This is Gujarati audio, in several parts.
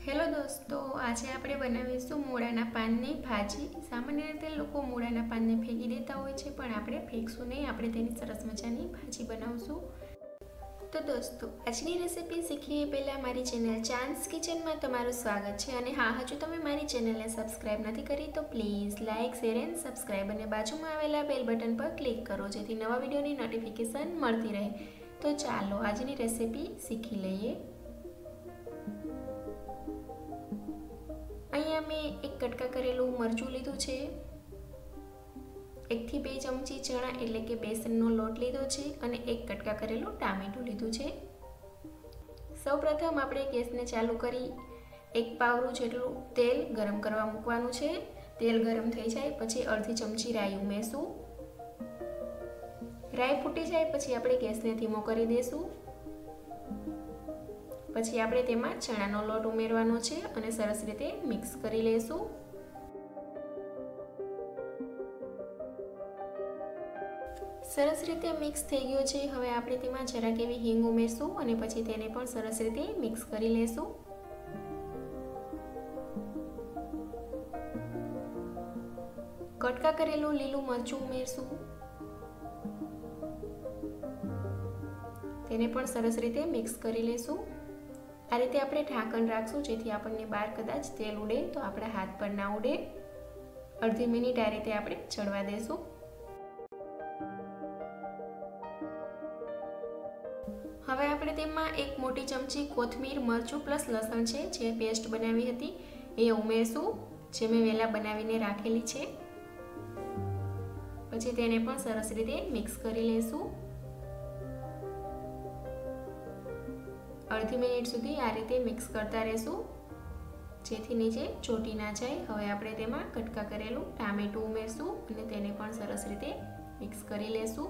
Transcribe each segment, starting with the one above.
હેલો દોસ્તો, આજે આપણે બનાવીશું મૂળાના પાનની ભાજી। સામાન્ય રીતે લોકો મૂળાના પાનને ફેંકી દેતા હોય છે, પણ આપણે ફેંકશું નહીં, આપણે તેની સરસ મજાની ભાજી બનાવશું। તો દોસ્તો, આજની રેસીપી શીખીએ પહેલાં મારી ચેનલ ચાન્સ કિચનમાં તમારું સ્વાગત છે। અને હા, હજુ તમે મારી ચેનલને સબસ્ક્રાઈબ નથી કરી તો please like, share and subscribe અને બાજુમાં આવેલા બેલ બટન પર ક્લિક કરો, જેથી નવા વિડીયોની નોટિફિકેશન મળતી રહે। તો ચાલો આજની રેસીપી શીખી લઈએ। અહીંયા મેં એક કટકા કરેલું મરચું લીધું છે, 1 થી 2 ચમચી ચણા એટલે કે બેસનનો લોટ લીધો છે અને એક કટકા કરેલું ટામેટું લીધું છે। સૌપ્રથમ આપણે ગેસને ચાલુ કરી 1 પાવરું જેટલું તેલ ગરમ કરવા મૂકવાનું છે। તેલ ગરમ થઈ જાય પછી અડધી ચમચી રાઈ ઉમેરશું। રાઈ ફૂટી જાય પછી આપણે ગેસને ધીમો કરી દઈશું। પછી આપણે તેમાં ચણાનો લોટ ઉમેરવાનો છે અને સરસ રીતે મિક્સ કરી લઈશું। સરસ રીતે મિક્સ થઈ ગયો છે। હવે આપણે તેમાં જરાક એવી હિંગ ઉમેરશું અને પછી તેને પણ સરસ રીતે મિક્સ કરી લઈશું। કટકા કરેલું લીલું મરચું ઉમેરશું, તેને પણ સરસ રીતે મિક્સ કરી લઈશું। આ રીતે આપણે ઢાંકણ રાખશું, જેથી આપણને બહાર કદાચ તેલ ઉડે તો આપણા હાથ પર ના ઉડે। અડધી મિનિટ આ રીતે આપણે ચડવા દેશું। હવે આપણે તેમાં 1 મોટી ચમચી કોથમીર, મરચું પ્લસ લસણ છે જે પેસ્ટ બનાવી હતી એ ઉમેરશું, જે મેં વહેલા બનાવીને રાખેલી છે। પછી તેને પણ સરસ રીતે મિક્સ કરી લઈશું। અડધી મિનિટ સુધી આ રીતે મિક્સ કરતા રહેશું, જેથી નીચે ચોટી ના જાય। હવે આપણે તેમાં કટકા કરેલું ટામેટું ઉમેરશું અને તેને પણ સરસ રીતે મિક્સ કરી લેશું।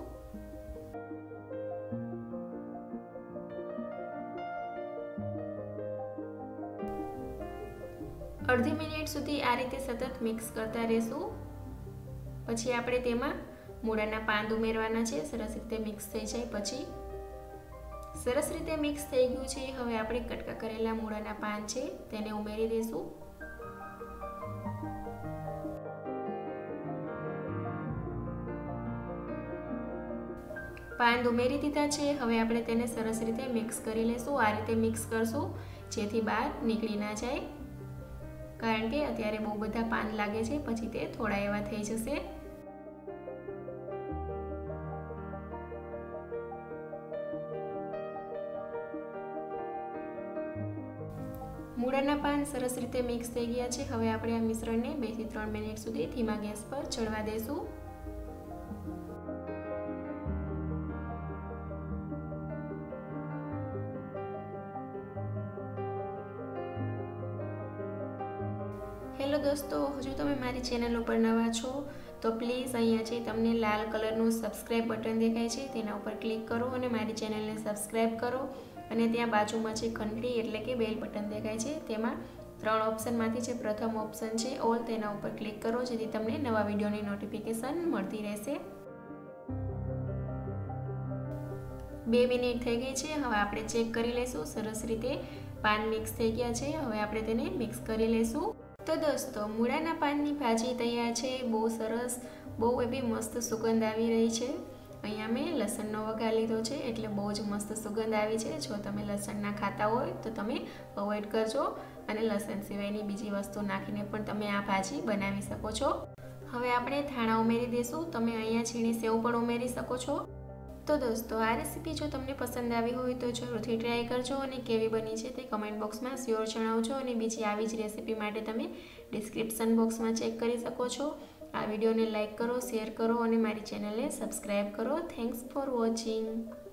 અડધી મિનિટ સુધી આ રીતે સતત મિક્સ કરતા રહેશું। પછી આપણે તેમાં મૂળાના પાન ઉમેરવાના છે। સરસ રીતે મિક્સ થઈ જાય પછી સરસ રીતે મિક્સ થઈ ગયું છે। હવે આપણે કટકા કરેલા મૂળાના પાન છે તેને ઉમેરી દઈશું। પાન ઉમેરી દીધા છે। હવે આપણે તેને સરસ રીતે મિક્સ કરી લઈશું। આ રીતે મિક્સ કરશું જેથી બહાર નીકળી ના જાય, કારણ કે અત્યારે બહુ બધા પાન લાગે છે, પછી તે થોડા એવા થઈ જશે। મૂળાના પાન સરસ રીતે મિક્સ થઈ ગયા છે। હવે આપણે આ મિશ્રણને 2 થી 3 મિનિટ સુધી ધીમા ગેસ પર ચડવા દેશું। હેલો દોસ્તો, હજુ તમે મારી ચેનલ ઉપર નવા છો તો પ્લીઝ અહીંયા છે તમને લાલ કલરનું સબસ્ક્રાઈબ બટન દેખાય છે, તેના ઉપર ક્લિક કરો અને મારી ચેનલને સબસ્ક્રાઈબ કરો। અને ત્યાં બાજુમાં છે ઘંટડી એટલે કે બેલ બટન દેખાય છે, તેમાં 3 ઓપ્શનમાંથી જે પ્રથમ ઓપ્શન છે ઓલ, તેના ઉપર ક્લિક કરો, જેથી તમને નવા વિડીયોની નોટિફિકેશન મળતી રહેશે। 2 મિનિટ થઈ ગઈ છે। હવે આપણે ચેક કરી લઈશું। સરસ રીતે પાન મિક્સ થઈ ગયા છે। હવે આપણે તેને મિક્સ કરી લઈશું। તો દોસ્તો, મૂળાના પાનની ભાજી તૈયાર છે। બહુ સરસ, બહુ એવી મસ્ત સુગંધ આવી રહી છે। અહીંયા મેં લસણનો વઘાર લીધો છે એટલે બહુ જ મસ્ત સુગંધ આવી છે। જો તમે લસણ ના ખાતા હોય તો તમે અવોઇડ કરજો અને લસણ સિવાયની બીજી વસ્તુ નાખીને પણ તમે આ ભાજી બનાવી શકો છો। હવે આપણે ધાણા ઉમેરી દઈશું। તમે અહીંયા છીણી સેવ પણ ઉમેરી શકો છો। તો દોસ્તો, આ રેસીપી જો તમને પસંદ આવી હોય તો જરૂરથી ટ્રાય કરજો અને કેવી બની છે તે કમેન્ટ બોક્સમાં શ્યોર જણાવજો। અને બીજી આવી જ રેસીપી માટે તમે ડિસ્ક્રિપ્શન બોક્સમાં ચેક કરી શકો છો। આ વિડીયોને લાઇક કરો, શેર કરો અને મારી ચેનલને સબસ્ક્રાઈબ કરો। Thanks for watching.